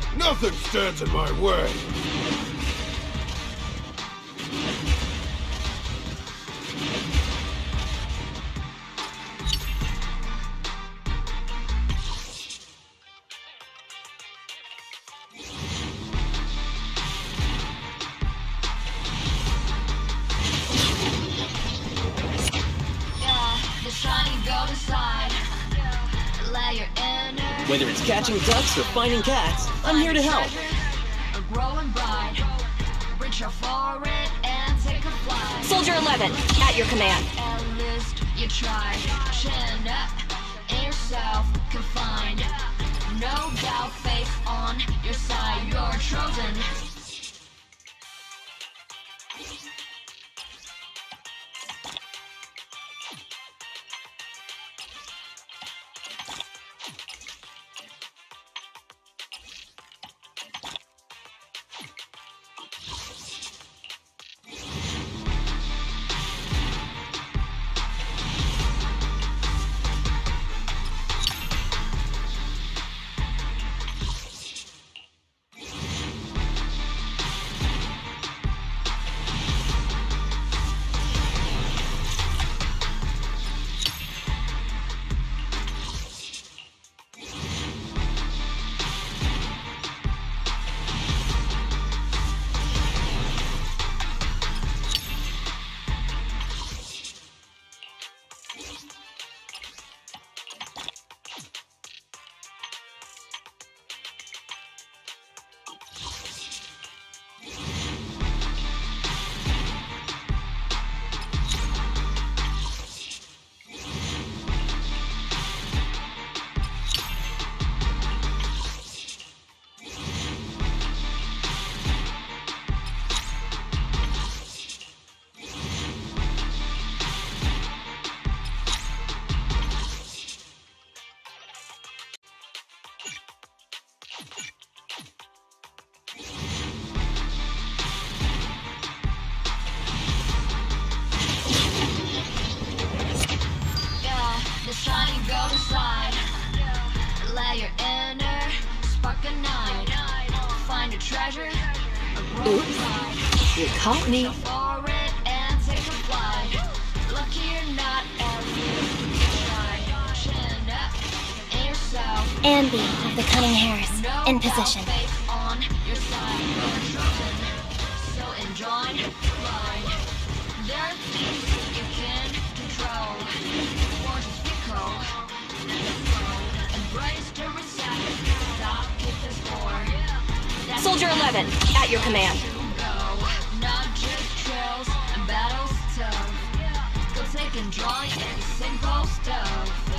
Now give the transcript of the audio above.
Nothing stands in my way. Whether it's catching ducks or finding cats, I'm here to help. Soldier 11, at your command. You try, chin up, in yourself, confined. No doubt, faith on your side, you're chosen. The shining gold aside, let your inner spark ignite. Find a treasure, a growing pride. You caught me. Go for it and take a flight. Lucky or not, every try. Chin up in yourself. Anby of the Cunning Hares, in position. Faith on your side, you're chosen. So enjoy the ride. There are things you can control. Soldier 11, at your command. Not just trails and battles tough. Go take and draw any simple stuff.